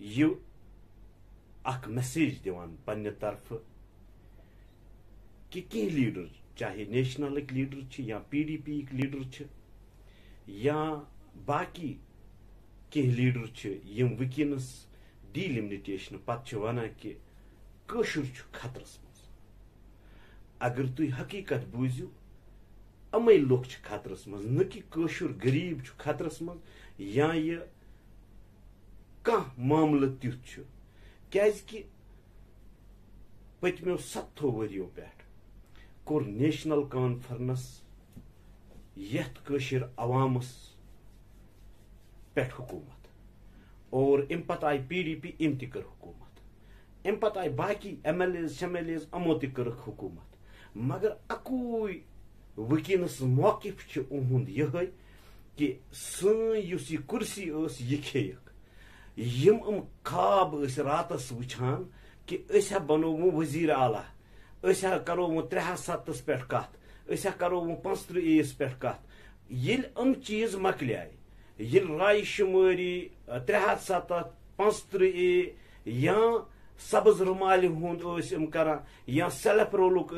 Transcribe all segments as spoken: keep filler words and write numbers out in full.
یہ اخ میسیج دیوان پنہ طرف کہ کی لیڈر چاہے نیشنلک لیڈر چھ یا پی ڈی پی لیڈر چھ یا باقی کی لیڈر چھ یم وکینس ڈیلمٹیشن پتہ ونان کہ کشر چھ خطرس مز اگر تھی حقیقت بوزیو امے لوگ چھ خطرس مز نہ کہ کشر غریب چھ خطرس مز یا یہ کان معاملہ تیت چھ کیاز کہ پتمیو ستو وریو پیٹھ کور نیشنل کانفرنس یت کشر عوامس پیٹھ حکومت اور ام پتہ آئی پی ڈی پی ام تہ کر حکومت ام پتہ آئی باقی ایم ایل ایز شیم ایل ایز امو تہ کر حکومت مگر اکوئی وکینس موقف چھ اہند یہ کہ سن یس یہ کرسی اس یہ کھیک یم ام خواب اس راتس وچھان کہ اس بنو وزیر اعلیٰ اس کرو وہ ترے ہاتھ ستس پہ کت اس کرو وہ پانچ ایس پہ کت یل ام چیز مکلیائے یل رائے شماری ترے ہاتھ ستھ پانچ اے یا سبز رمال ہند کران یا سیلف رولک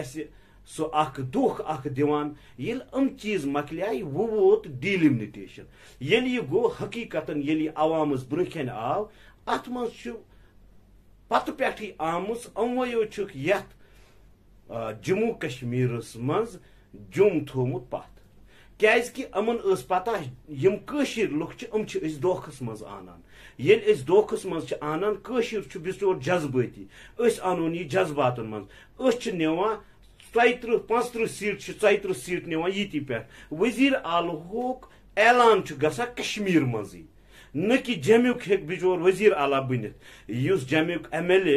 سو اخ دکھ اخ دیوان یل ام چیز مکلیائے وہ ووت ڈیلمٹیشن یل یہ گو حقیقت یل یہ عوامس برکن آو ات مز پتہ پہ آمس امویو چھک یت جموں کشمیرس مز جم تھومت پت کیاز کہ امن اس پتہ یم کشر لوگ چھ ام چھ اس دوکھس مز آنان یل اس دوکھس مز چھ آنان کشر چھ بچور جذباتی اس انون یہ جذباتن مز اس چھ نوان ژترہ پانچترہ سیٹ چھ ژترہ سیٹ نوان یتی پہ وزیر اعلیٰ اعلان چھ گژھان کشمیر مزی نہ کہ جمیک ہیک بچور وزیر اعلیٰ بنت اس جمیک ایم ایل اے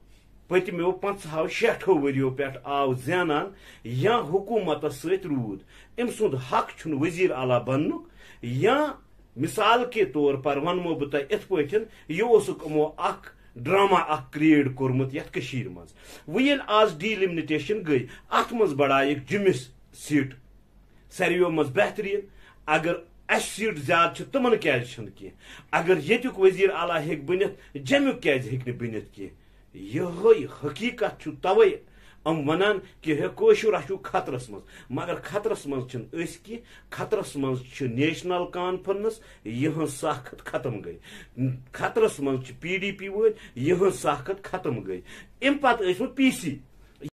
پتمو پنچہو شیٹھو وریو پہ آو زینان یا حکومت ست رود ام سند حق چھ وزیر اعلیٰ بننک یا مثال کے طور پر ونمو بہ تہ ات پٲٹھۍ یہ اوسُکھ یِمو اکھ ڈرامہ اکھ کریٹ کورمت یتھ کشیر مز وۄنۍ ییٚلہِ آز ڈیلمٹیشن گئی ات مز بڑایکھ جمس سیٹ سارویو مز بہترین اگر اس سیٹ زیادہ چھ تمن کیازِ چھنہٕ کینٛہہ اگر ییٚتیُک وزیر اعلیٰ ہیٚکہِ بنتھ جمیُک کیازِ ہیٚکہِ نہٕ بنتھ کینٛہہ یہ حقیقت چھ توے ام ونان کہ ہے کوشر اچھو خطرس مز مگر خطرس مز چھن اس کی خطرس مز چھ نیشنل کانفرنس یہ ساخت ختم گئی خطرس مز چھ پی ڈی پی ول یہ ساخت ختم گئی ام پتہ اس پی سی